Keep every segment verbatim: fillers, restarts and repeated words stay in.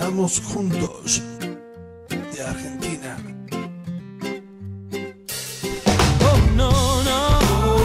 Estamos juntos, de Argentina. Oh, no, no.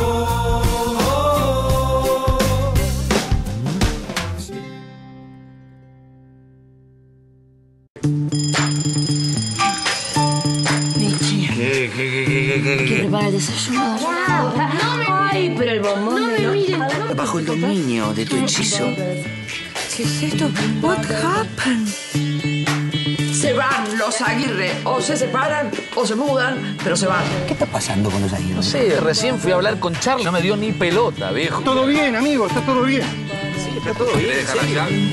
Michi, ¿Qué, qué, qué, qué, qué, que qué? prepara el desayuno. No me Ay, pero el bombón. No me de miren. Bajo el dominio de tu hechizo. ¿Qué es esto? What happened? Se van los Aguirre, o se separan o se mudan, pero se van. ¿Qué está pasando con los Aguirre? No sé, recién fui a hablar con Charlie, no me dio ni pelota, viejo. Todo bien, amigo, está todo bien. Sí, está todo bien, sí.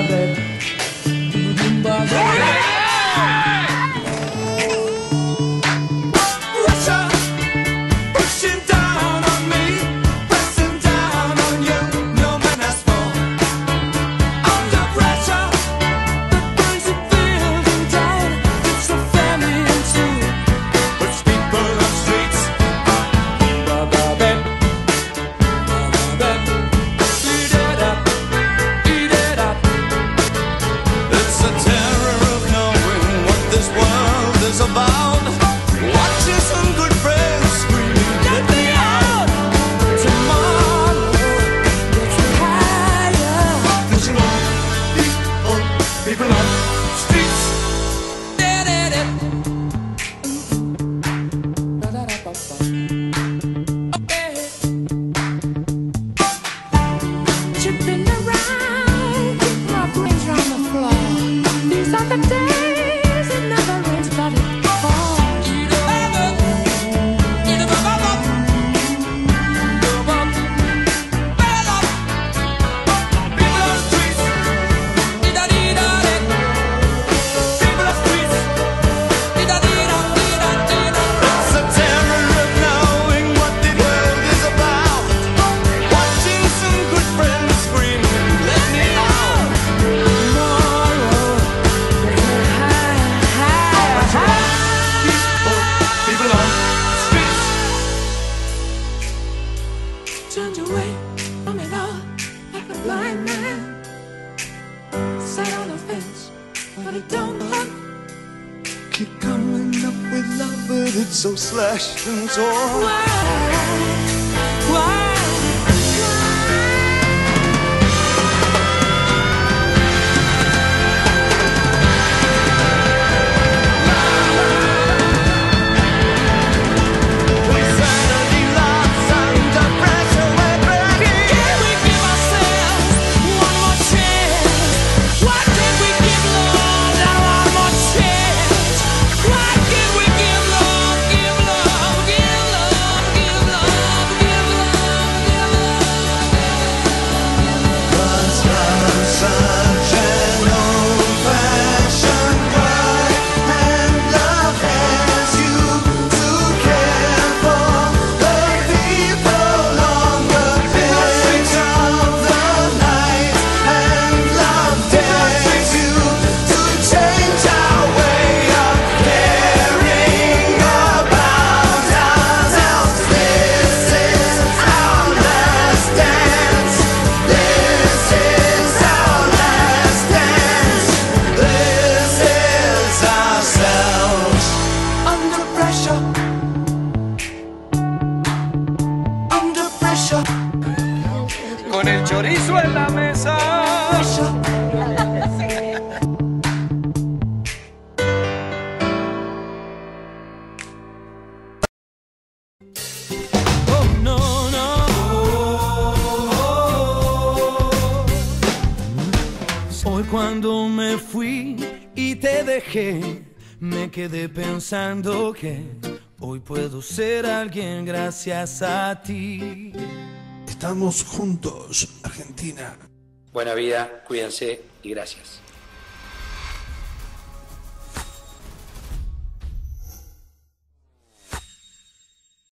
Turned away from it all like a blind man. Sat on the fence, but it don't hurt. Keep coming up with love, but it's so slashed and torn. Why? Why? Con el chorizo en la mesa. Oh, no, no. Hoy cuando me fui y te dejé, me quedé pensando que hoy puedo ser alguien gracias a ti. Estamos juntos, Argentina. Buena vida, cuídense y gracias.